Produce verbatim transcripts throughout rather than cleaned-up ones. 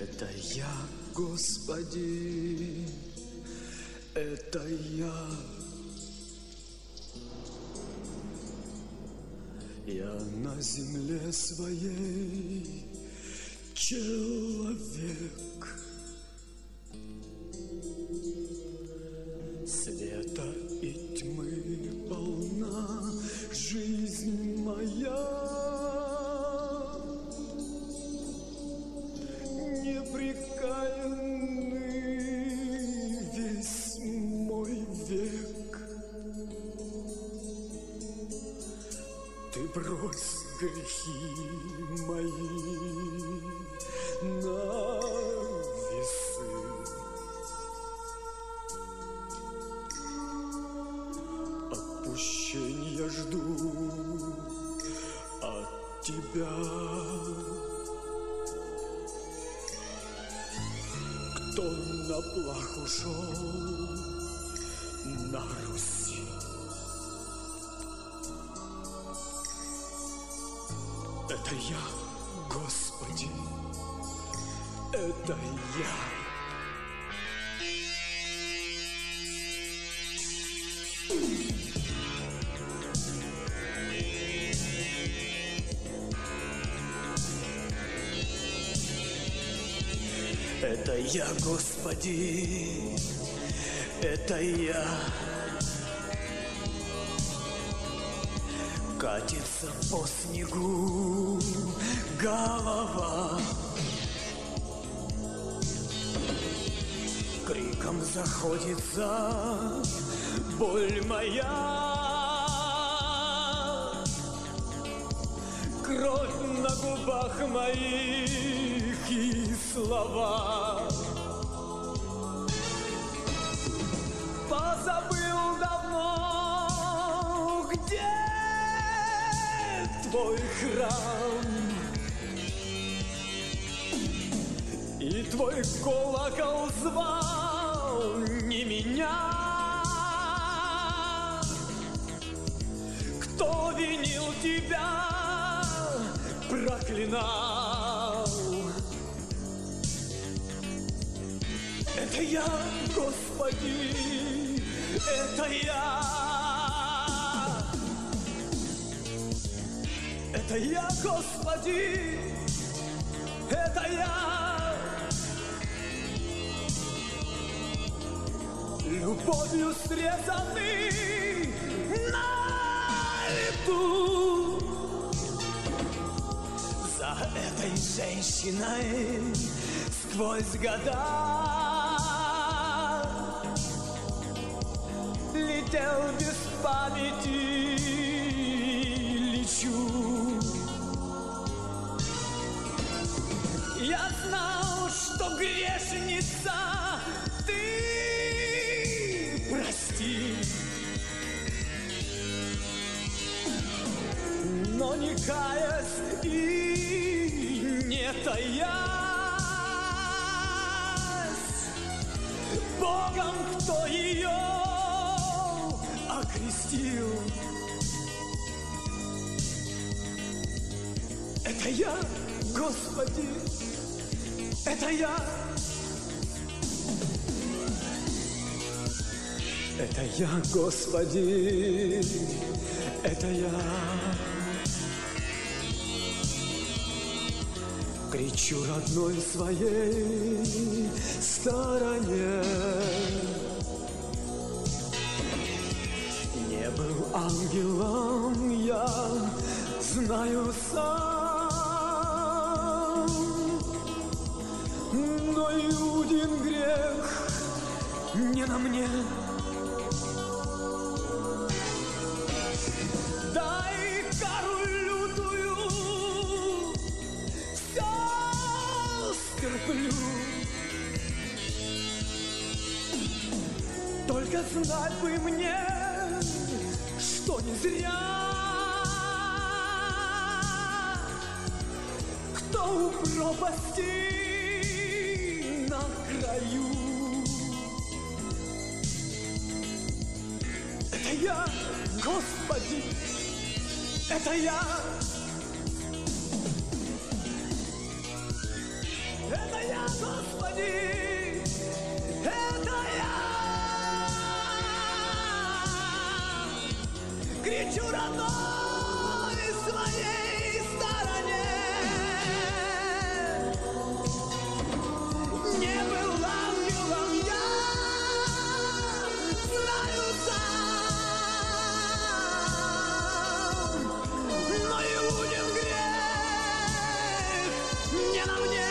Это я, Господи, это я. Я на земле своей человек. Света и тьмы полна жизнь моя. Неприкаянный весь мой век. Ты брось грехи мои на весы. Отпущения жду от тебя. Кто на плаху шел на Руси, это я, Господи, это я. Это я, Господи, это я. Катится по снегу голова, криком заходится боль моя. Кровь на губах моих и слова. Позабыл давно, где твой храм, и твой колокол звал не меня. Кто винил тебя, проклинал? Это я, Господи, это я. Это я, Господи, это я. Любовью срезанный на лету. За этой женщиной сквозь года летел без памяти, лечу. Я знал, что грешница ты, прости, но не каясь и не таясь, Богом, кто ее окрестил. Это я, Господи, это я. Это я, Господи, это я. Кричу родной своей стороне. Не был ангелом, я знаю сам, но Иудин грех не на мне. Дай кару лютую, все стерплю. Только знать бы мне, что не зря, кто у пропасти на краю. Это я, Господи, это я. Это я, Господи, это я. Кричу родной своей стороне. Не был ангелом я, знаю сам, но и будем грех не на мне.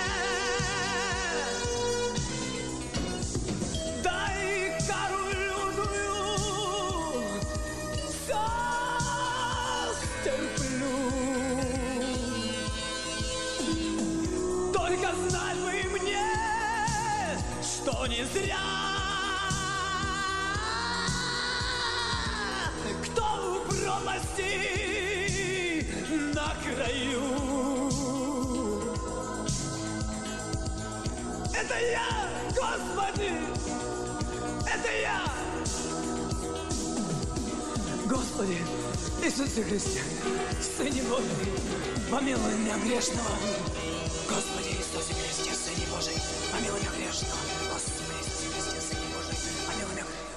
Дай кару лютую, все стерплю. Только знать бы мне, что не зря, кто у пропасти на краю. Это я, Господи, это я. Господи, Иисусе Христе, Сыне Божий, помилуй меня грешного. Господи Иисусе Христе, Сыне Божий, помилуй меня грешного. Господи Иисусе Христе, Сыне Божий, помилуй меня грешного.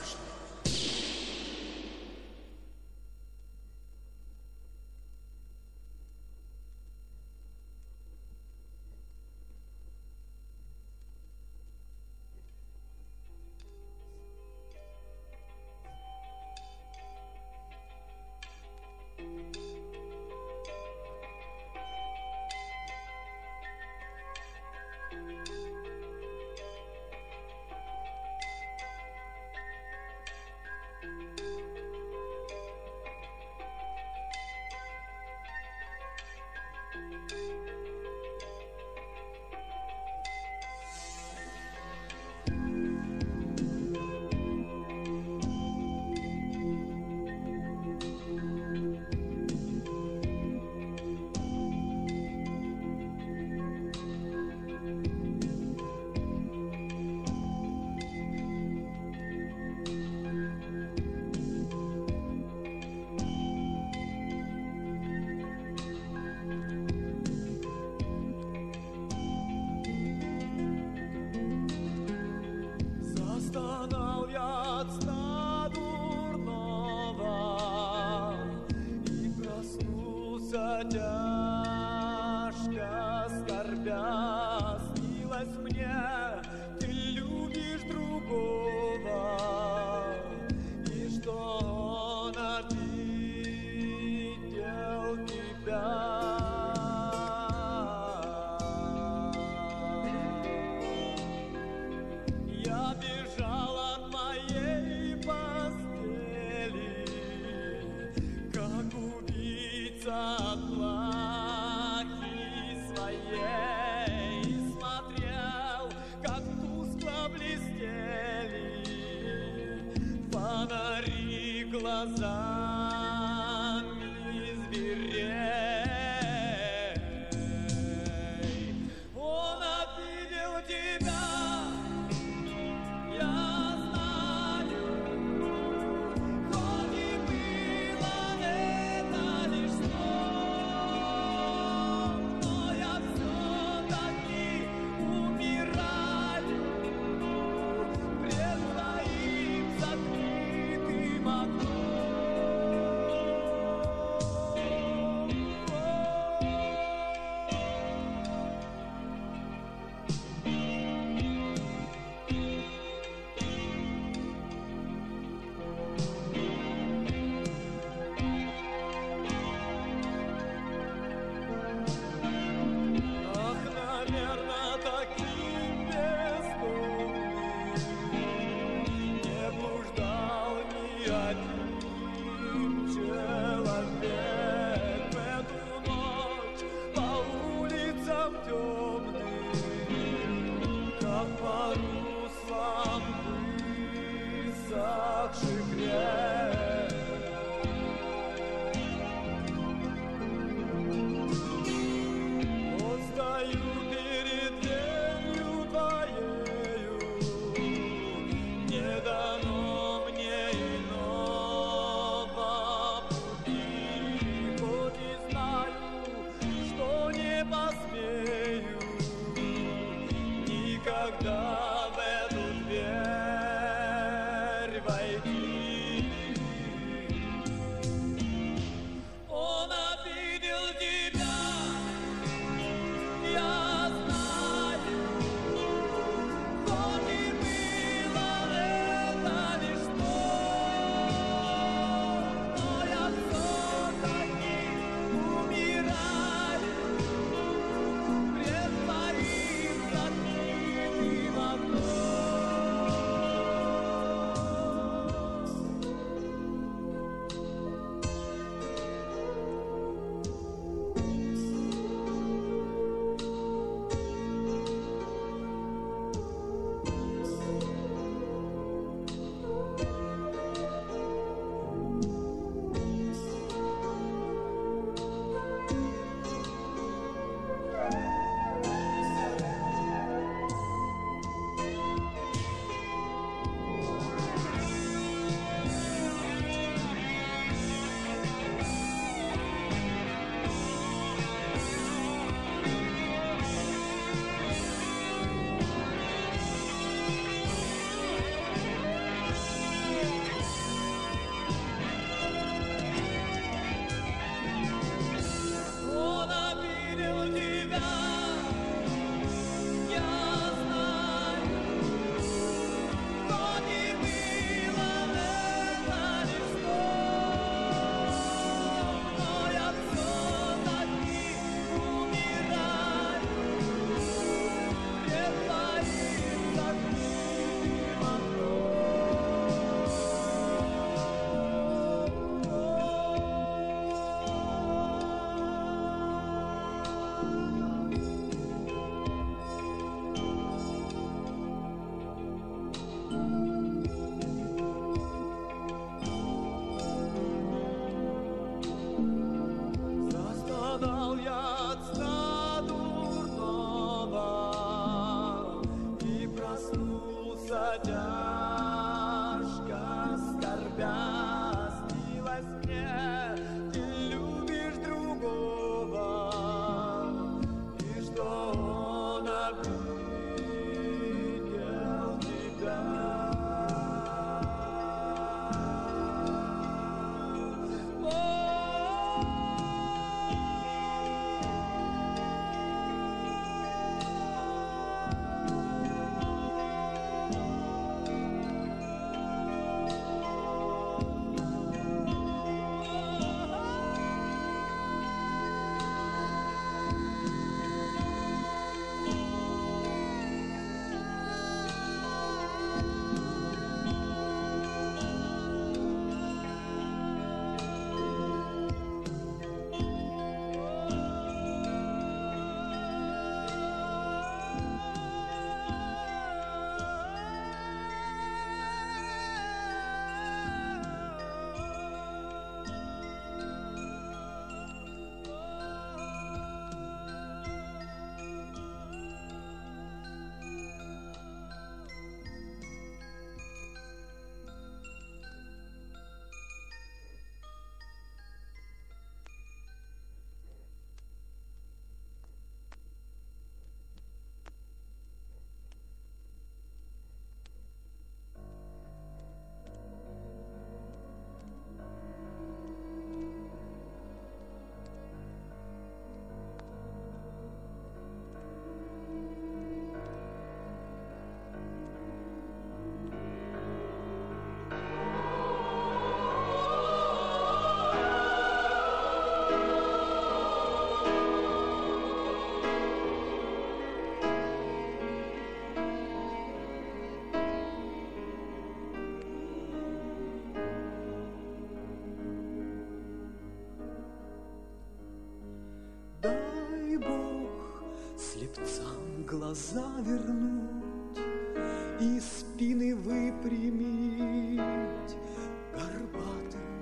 глаза вернуть и спины выпрямить горбатым.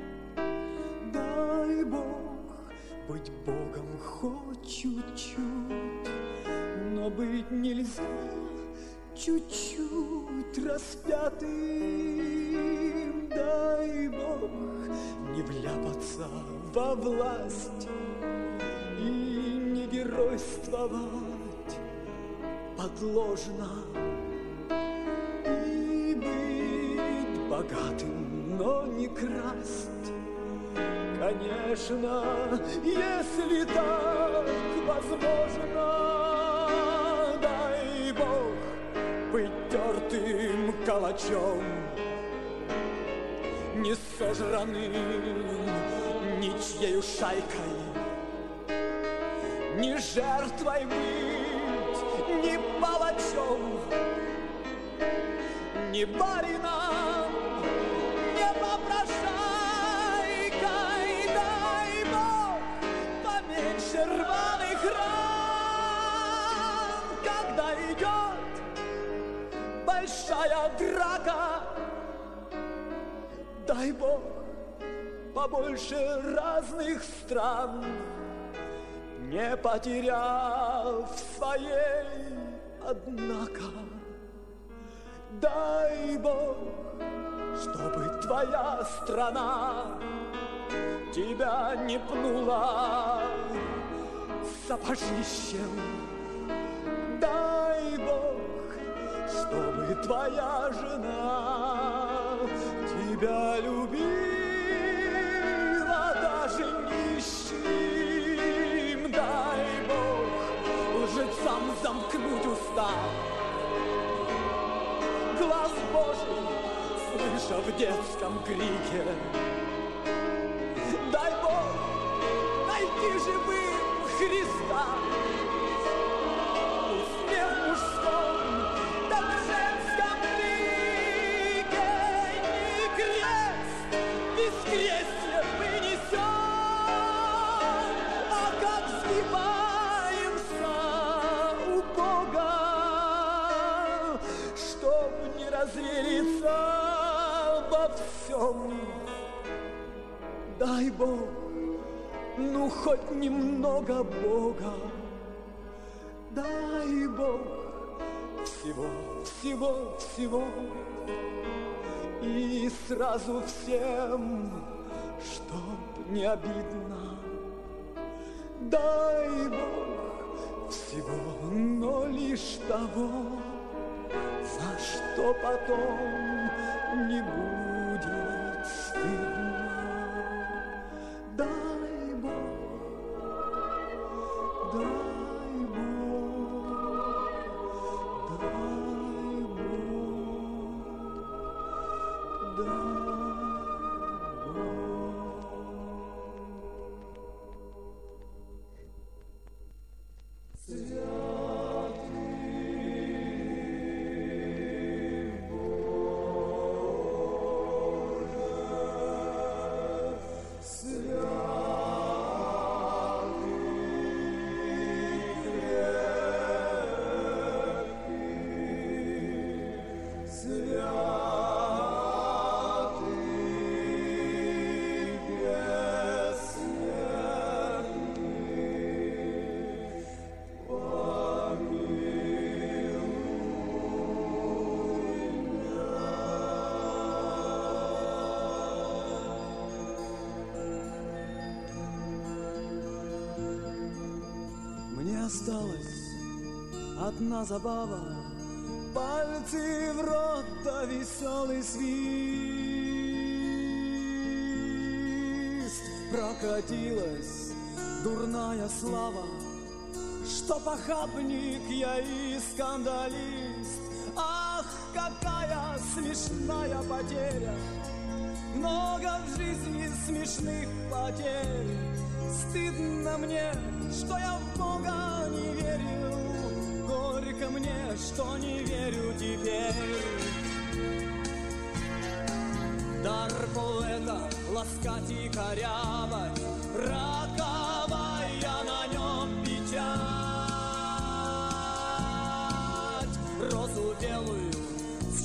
Дай Бог быть Богом хоть чуть-чуть, но быть нельзя чуть-чуть распятым. Дай Бог не вляпаться во власть и не геройствовать подложно, и быть богатым, но не красть. Конечно, если так возможно, дай Бог быть тертым калачом, не сожранным ничьею шайкой, не жертвой быть, не палачом, не барином, не попрошайкой. Дай Бог поменьше рваных ран, когда идет большая драка. Дай Бог побольше разных стран, не потеряв своей, однако. Дай Бог, чтобы твоя страна тебя не пнула сапожищем. Дай Бог, чтобы твоя жена тебя любила даже нищим. Дай Бог лжецам замкнуть уста, глаз Божий слыша в детском крике. Дай Бог найти живым Христа, пусть не в мужском, да в женском лике. Не крест бескрестие мы несем, а как сгибаемся у Бога, чтоб не развериться во всем. Дай Бог, ну хоть немного Бога. Дай Бог всего, всего, всего, и сразу всем, чтоб не обидно. Дай Бог всего, но лишь того, за что потом не будет стыдно. Дай Бог, дай Бог, дай Бог, дай осталась одна забава, пальцы в рот, да веселый свист. Прокатилась дурная слава, что похабник я и скандалист. Ах, какая смешная потеря, много в жизни смешных потерь. Стыдно мне, что я в Бога не верил, горько мне, что не верю теперь. Дар поэта ласкать и корябать, раковая на нем печать.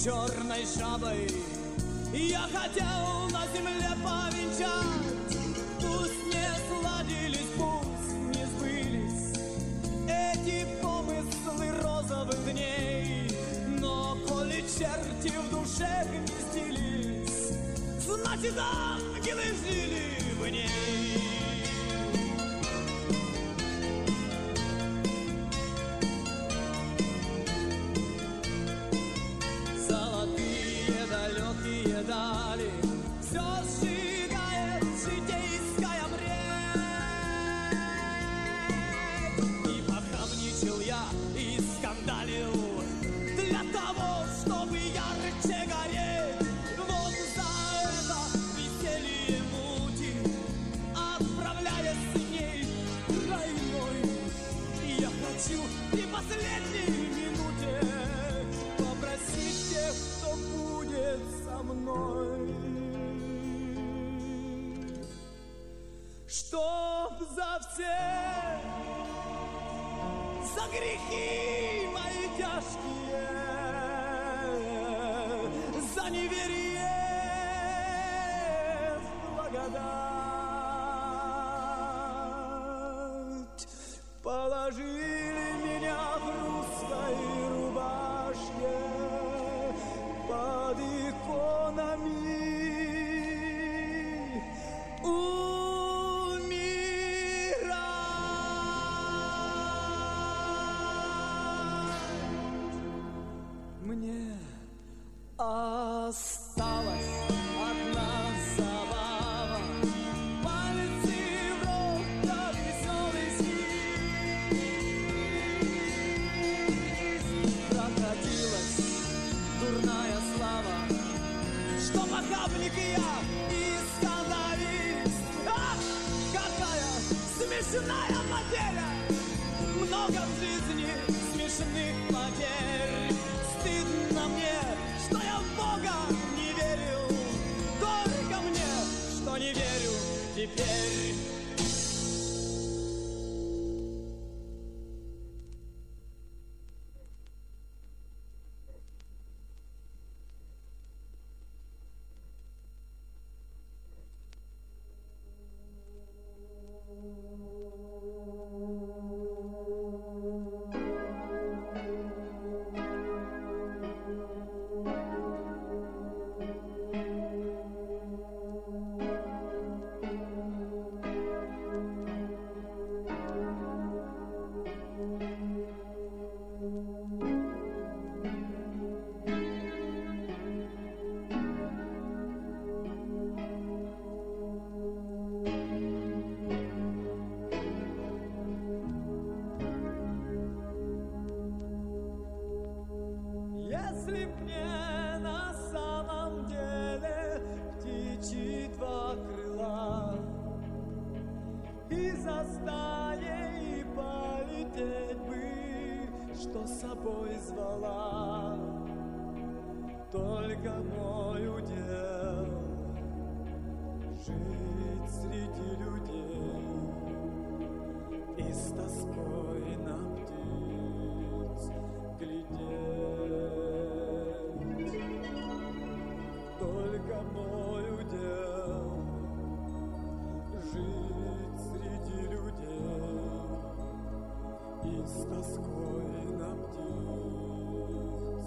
черной жабой. Я хотел на земле повенчать, пусть не сладились, пусть не сбылись эти помыслы розовых дней. Но коли черти в душе гнездились, значит, ангелы жили в ней. Золотые далекие дали все сжигает житейская мрень. И похабничал я, и скандалил для того, чтобы ярче гореть. Вот за это веселье мути, отправляясь с ней в рай мой. И я хочу при последней минуте попросить тех, кто будет со мной, чтоб за все, за грехи мои тяжкие, за неверие в благодать положили меня в русской рубашке под иконами умирать. Мне осталась одна забава, пальцы в рот да веселый свист. Прокатилась дурная слава, что похабник я и скандалист. Ах, какая смешная потеря! Много в жизни смешных потерь. Стыдно мне, что я в Бога не верил. Горько мне, что не верю теперь. Если б мне на самом деле птичьи два крыла и за стаей полететь бы, что с собой звала, только мой удел жить среди людей и с тоской на птиц глядеть. Только мой удел жить среди людей и с тоской на птиц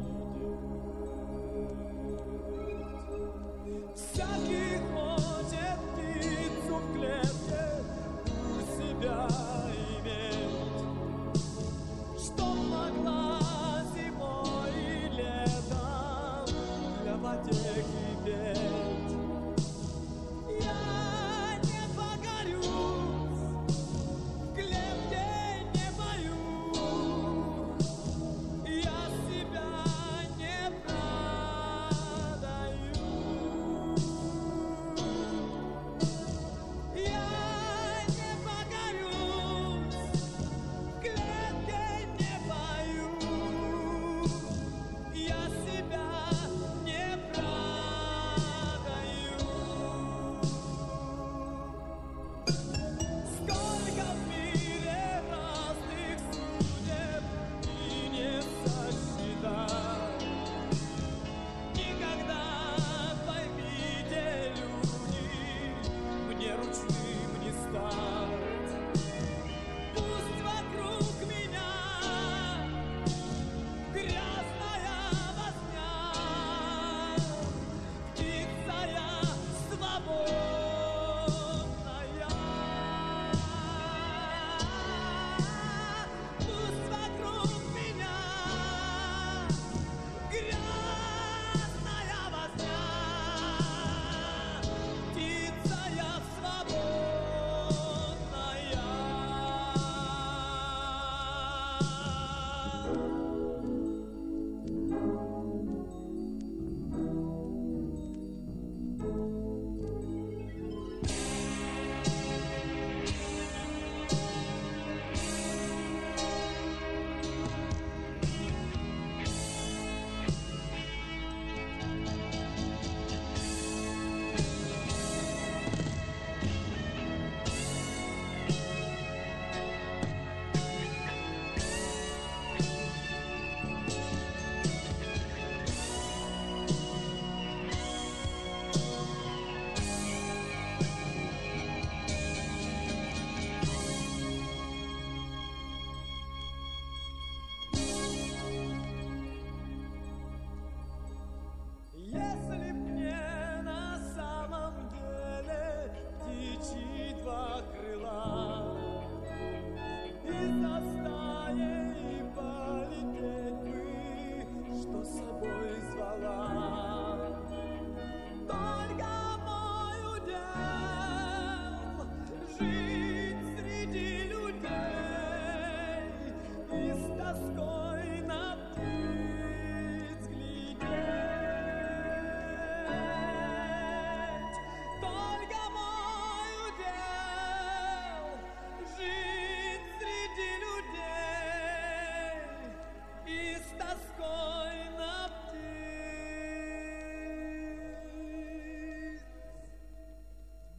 глядеть. Всякий хочет птицу в клетке у себя иметь, чтоб могла зимой и летом для потехи петь. Я не погорюсь, в клетке не боюсь,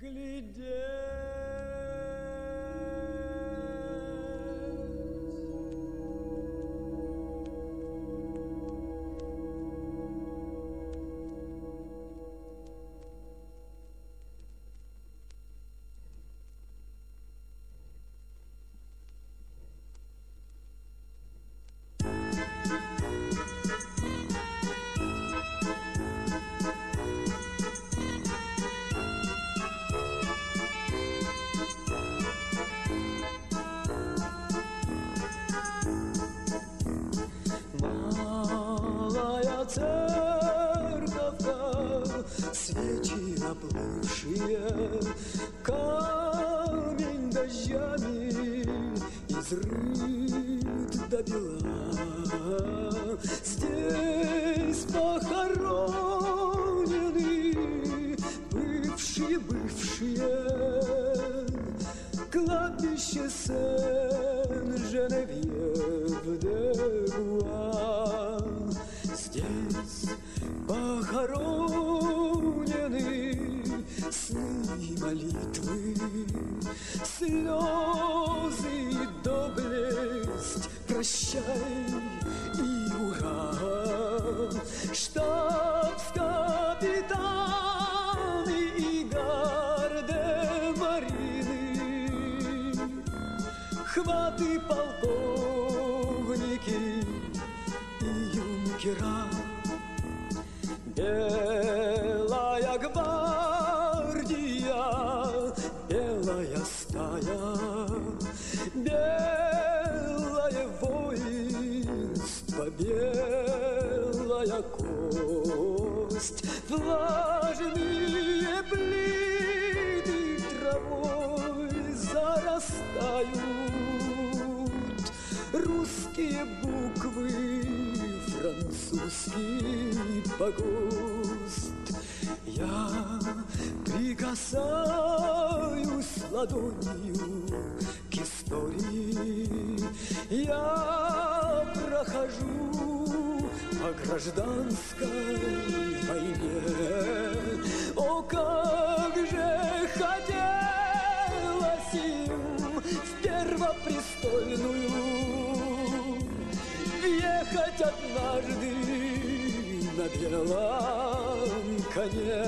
Свечи оплывшие, камень дождями изрыт до бела. Здесь похоронены бывшие-бывшие, кладбище Sainte-Geneviève-des-Bois. Здесь похоронены сны и молитвы, слезы и доблесть, прощай и ура. Штабс-капитаны и гардемарины, хваты полковники и юнкера. Белая гвардия, белая стая, белое воинство, белая кость, влажные плиты травой зарастают, русские буквы, французский погост. Я прикасаюсь ладонью к истории, я прохожу по гражданской войне. О, как же хотелось им в первопрестольную въехать однажды на белом коне.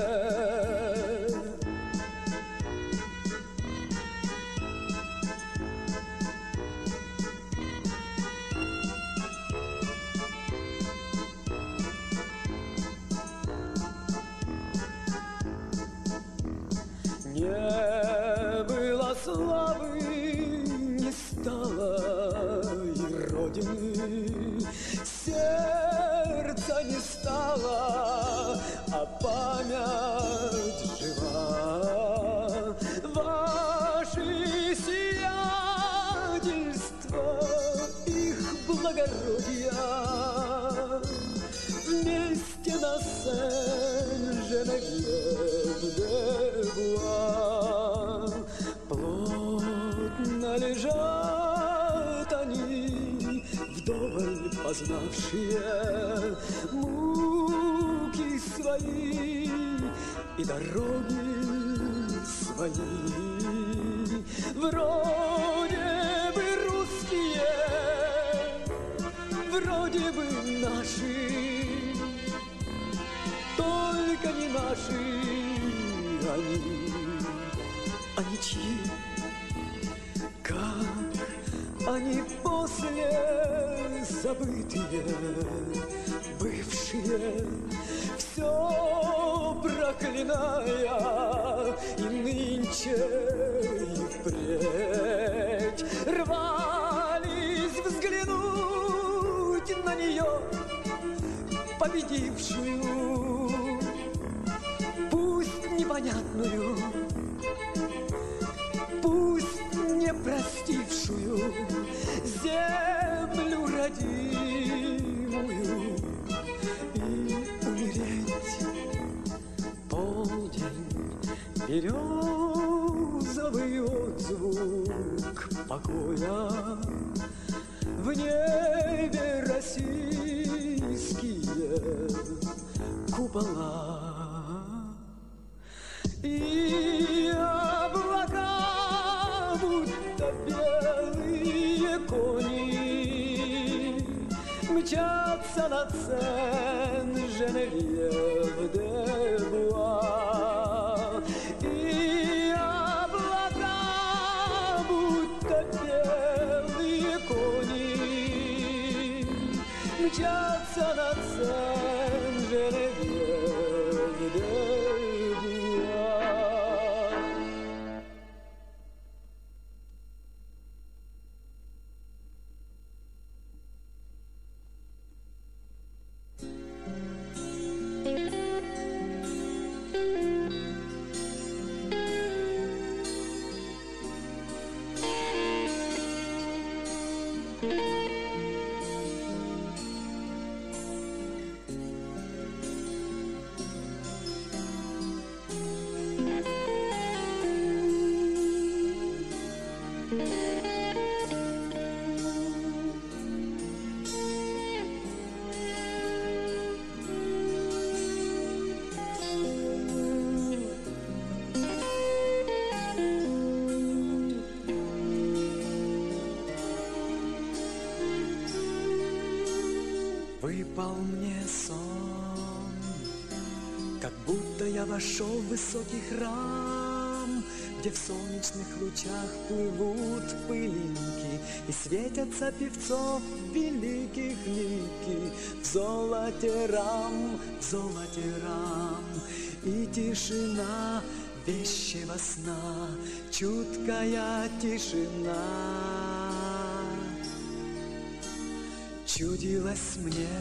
Не было славы, не стало и родины, сердца не стало, а память жива. Ваши сиятельства, их благородия, вместе на Sainte-Geneviève-des-Bois плотно лежат они, вдоволь познавшие муки свои и дороги свои. Вроде бы русские, вроде бы наши, только не наши они, они чьи? Как они после забытые, бывшие, все проклиная, и нынче и впредь рвались взглянуть на нее, победившую, пусть непонятную, пусть не простившую землю родимую, и умереть полдень, березовый отзвук покоя, в небе российские купола. И облака, будто белые кони, мчатся над Sainte-Geneviève-des-Bois. И облака, будто белые кони, мчатся над Sainte-Geneviève-des-Bois. Выпал мне сон, как будто я вошел в высокий храм, где в солнечных лучах плывут пылинки и светятся певцов великих лики в золоте рам, в золоте рам. И тишина вещего сна, чуткая тишина. Чудилось мне,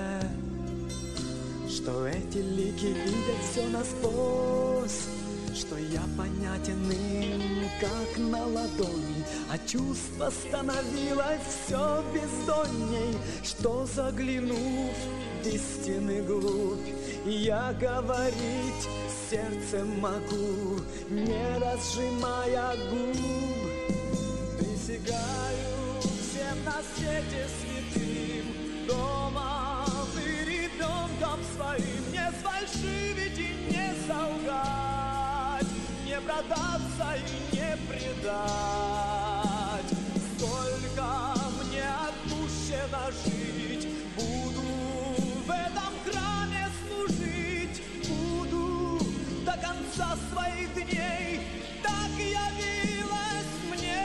что эти лики видят все насквозь, что я понятен им, как на ладони, а чувство становилось все бездонней, что, заглянув в истины глубь, я говорить сердцем могу, не разжимая губ. Присягаю всем на свете святым, домом и ребенком своим не сфальшивить и не солгать, не продаться и не предать. Сколько мне отпущено жить, буду в этом храме служить, буду до конца своих дней, так явилось мне.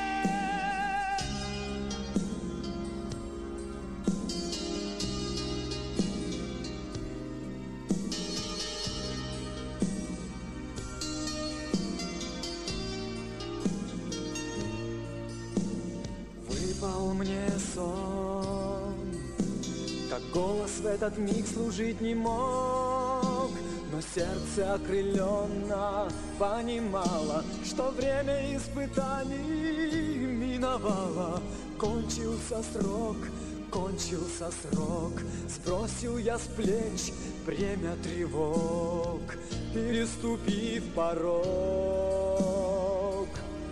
Выпал мне сон, как голос в этот миг служить не мог, но сердце окрыленно понимало, что время испытаний миновало. Кончился срок, кончился срок, сбросил я с плеч бремя тревог, переступив порог.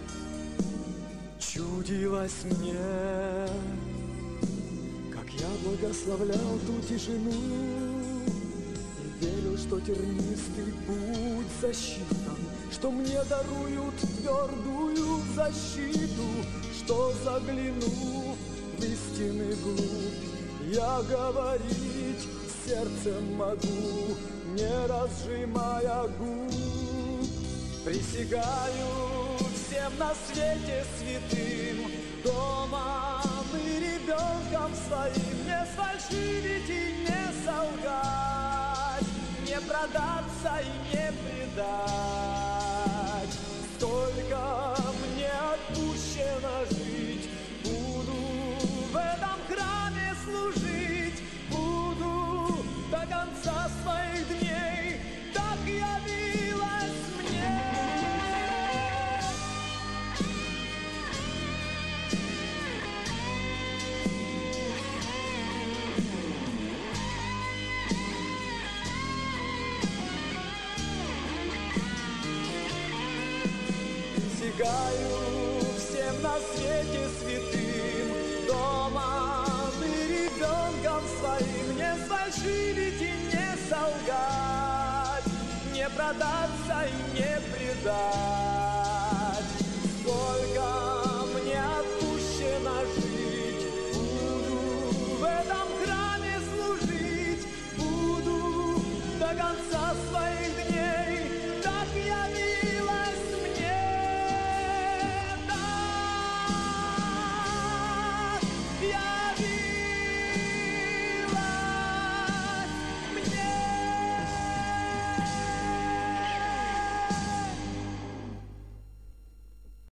Чудилось мне, как я благословлял ту тишину, и верил, что тернистый путь засчитан, что мне даруют твердую защиту, что, заглянув в истины глубь, я говорить сердцем могу, не разжимая губ. Присягаю всем на свете святым, домом и ребенком своим не сфальшивить и не солгать, не продаться и не предать. Столько мне отпущено жить, буду в этом храме служить, буду до конца своих дней, так явилось мне. Присягаю всем на свете святым, домом и ребенком своим не сфальшивить и не солгать, не продаться и не предать.